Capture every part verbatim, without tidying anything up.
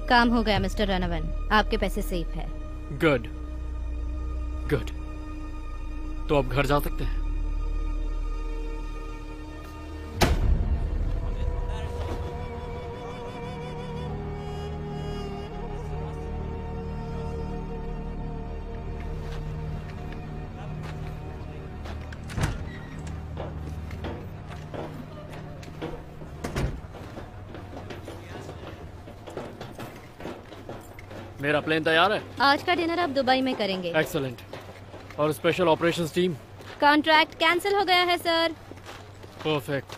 काम हो गया मिस्टर रनवन, आपके पैसे सेफ है। गुड गुड, तो अब घर जा सकते हैं। मेरा प्लेन तैयार है। आज का डिनर आप दुबई में करेंगे। एक्सीलेंट। और special operations team? Contract cancel हो गया है सर। परफेक्ट।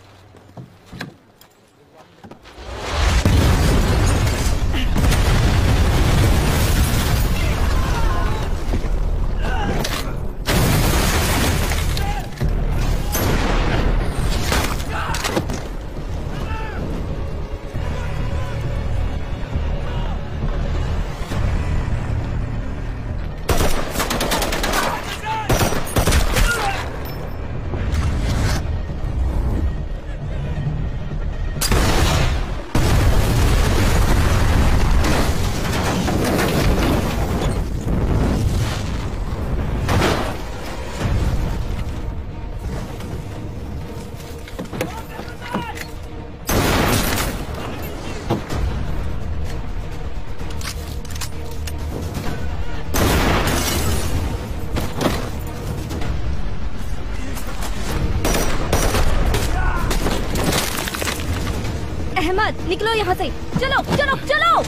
निकलो यहाँ से, चलो चलो चलो।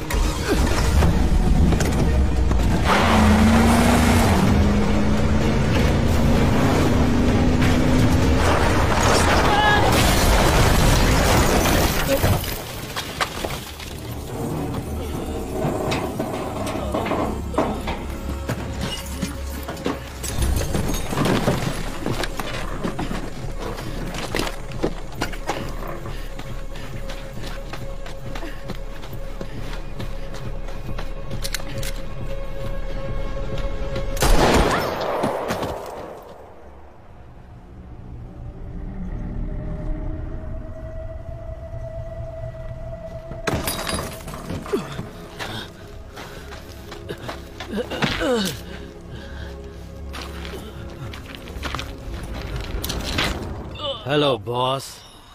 Hello boss.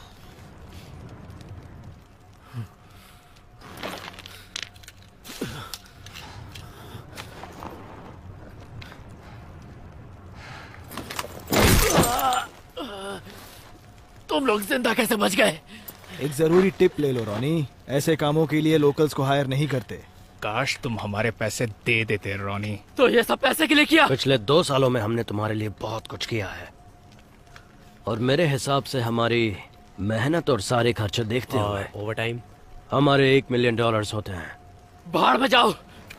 तुम लोग जिंदा कैसे बच गए? एक जरूरी टिप ले लो रॉनी, ऐसे कामों के लिए लोकल्स को हायर नहीं करते। काश तुम हमारे पैसे दे देते रॉनी। तो ये सब पैसे के लिए किया? पिछले दो सालों में हमने तुम्हारे लिए बहुत कुछ किया है और मेरे हिसाब से हमारी मेहनत और सारे खर्चे देखते हुए ओवर टाइम हमारे एक मिलियन डॉलर्स होते हैं। बाहर में जाओ।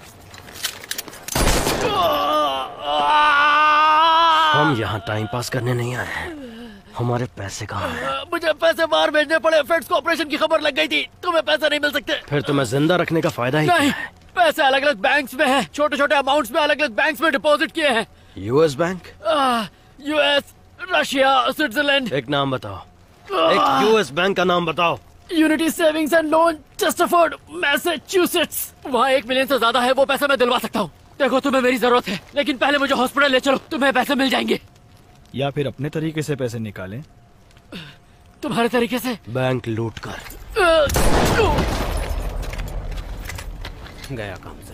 हम यहाँ टाइम पास करने नहीं आए हैं, हमारे पैसे कहाँ हैं? मुझे पैसे बाहर भेजने पड़े, फेड्स को ऑपरेशन की खबर लग गई थी। तुम्हें पैसे नहीं मिल सकते। फिर तुम्हें जिंदा रखने का फायदा ही नहीं, क्या है? पैसे अलग अलग बैंक्स में हैं, छोटे छोटे अमाउंट्स में अलग अलग बैंक्स में डिपॉजिट किए हैं। US bank? US, Russia, Switzerland. एक नाम बताओ, एक यूएस बैंक का नाम बताओ। Unity Savings and Loan, Chesterford, Massachusetts. वहाँ एक मिलियन से ज्यादा है, वो पैसा मैं दिलवा सकता हूँ। देखो तुम्हें मेरी जरूरत है, लेकिन पहले मुझे हॉस्पिटल ले चलो, तुम्हें पैसे मिल जाएंगे। या फिर अपने तरीके से पैसे निकालें। तुम्हारे तरीके से? बैंक लूट कर। गया काम।